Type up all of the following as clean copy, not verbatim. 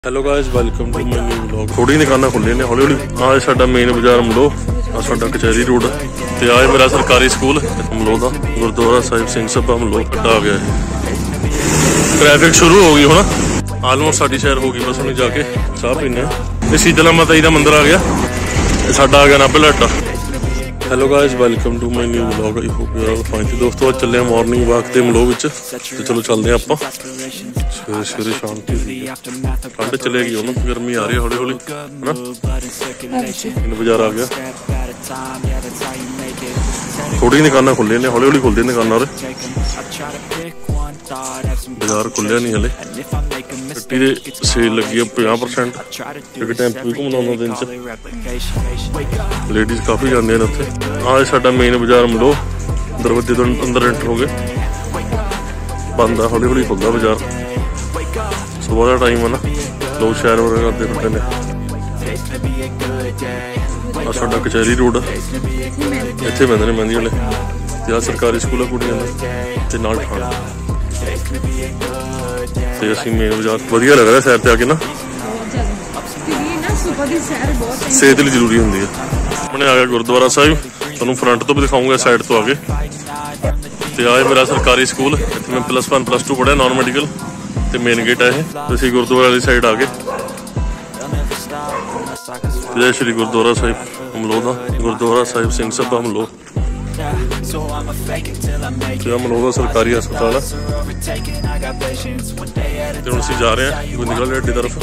Hello guys, welcome to my new vlog. थोड़ी दुकाना खुली ने हौली हौली। आ साडा मेन बाजार अमलोह, आ साडा कचहरी रोड ते आ मेरा सरकारी स्कूल अमलोह दा। गुरुद्वारा साहिब सिंह सभा अमलोह आ गया है। ट्रैफिक शुरू हो गई हुण, आलमोस्ट साडी शहर हो गई। बस हुण जाके चाह पीने। ते शीतला माता जी दा मंदिर आ गया, साडा आ गया नाभे लाटा। Hello guys, welcome to my new vlog. I hope you are fine. दोस्तों आज चले मॉर्निंग वॉक ते अमलोह विच, ते चलो चलते हैं आपां। सवेरे सवेरे शांति ठंड चलेगी हुण, गर्मी आ रही है हौली हौली है ना। बाजार आ गया, थोड़ी दुकाना खुली ने हौली हौली खुलदी दुकाना। बाजार खुलिया नहीं हले, गड्डी दे सेल लगी है 50%। एक टेंपो भी घूमना दिन च, लेडीज काफी जांदियां ने उत्थे। आ साडा मेन बाजार अमलोह, दरवाजे तो अंदर एंटर हो गए। बंद है, हौली हौली खुलदा बाजार। सुबह का टाइम है ना, लोग शहर वगैरह करते फिरते हैं। आ साडा कचहरी रोड, इत्थे बंदे ने मेहंदी वाले। सरकारी स्कूल है कुड़ियां दा ते नाल ठाणा। ते असीं मेन बाजार वधिया लग रहा है सैर ते आके ना। सेहत लिए जरूरी होंदी है। मैंने आ गया गुरुद्वारा साहिब, तुहानूं फ्रंट तो भी दिखाऊंगा, साइड तो आगे। ते आ मेरा सरकारी स्कूल, इत्थे मैं +1 +2 पढ़िया, नॉन मैडिकल। ते मेन गेट है ये। असीं गुरुद्वारे वाली साइड आ गए। जय श्री गुरुद्वारा साहिब अमलोह दा, गुरुद्वारा साहिब सिंह सभा अमलोह। अमलोह दा सरकारी हस्पताल है। हुण असीं जा रहे हैं कोई निकल अड्डे तरफ।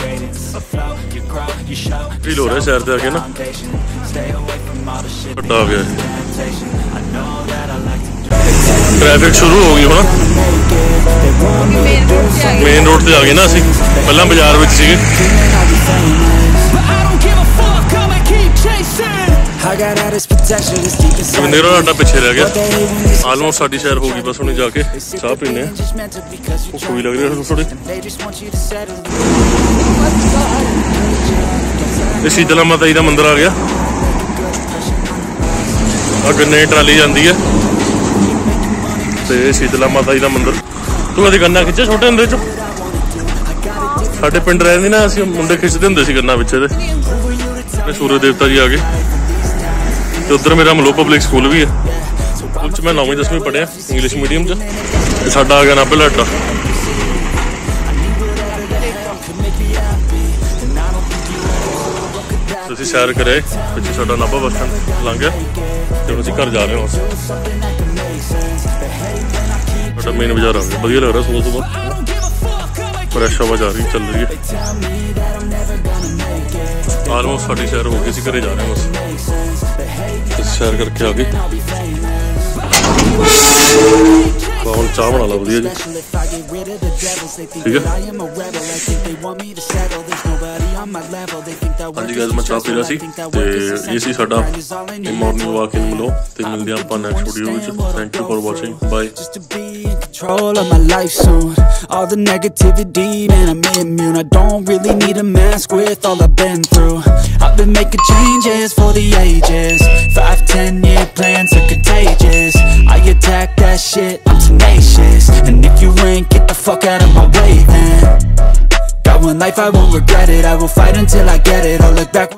फील हो रहा है शहर से आके ना, अड्डा आ गया है। ट्रैफिक शुरू हो गई हुण, मेन रोड से आ गए ना। असीं पहला बाजार विच सीगे। मंदिर पिछे रह गया, आलमोस्ट साडी शहर हो गई। बस हुण जाके चाह पीने। भुख भी लग रही है थोड़ी। शीतला माता जी का मंदिर आ गया। गन्ने ट्राली जाती है, ते शीतला माता जी का मंदिर। तू कभी गन्ना खिंचा छोटे हुंदे च? साडे पिंड रहंदी ना, असीं मुंडे खिचदे हुंदे सी गन्ना पिछे ते। सूरज देवता जी आ गए। तो उधर मेरा अमलोह पब्लिक स्कूल भी है। स्कूल च मैं 9वीं 10वीं पढ़िया इंग्लिश मीडियम च। साडा आ गया नाभे लाटा। असीं सैर करे, पिछे साडा नाभा बस स्टैंड लंघ गया ते हुण असीं घर जा रहे हैं। साडा मेन बाजार आ गया। वधिया लग रहा सुबह सुबह, फ्रैश हवा जा रही, चल रही है। आलमोस्ट साडी सैर हो गई, असीं घरे जा रहे हैं बस। सैर करके आ गए। हुण चाह बना ला वधिया जी, ठीक है। हाँ जी गाइस, मैं चाह पी रहा सी ते ये सी साडा मॉर्निंग वॉक इन अमलोह। ते मिलदे आं आपां नैक्सट वीडियो विच। Thank you for watching, bye. Control of my life soon. All the negativity, man, I'm immune. I don't really need a mask with all I've been through. I've been making changes for the ages. 5-10 year plans are contagious. I attack that shit, I'm tenacious. And if you ain't, get the fuck out of my way, man. Got one life, I won't regret it. I will fight until I get it. I'll look back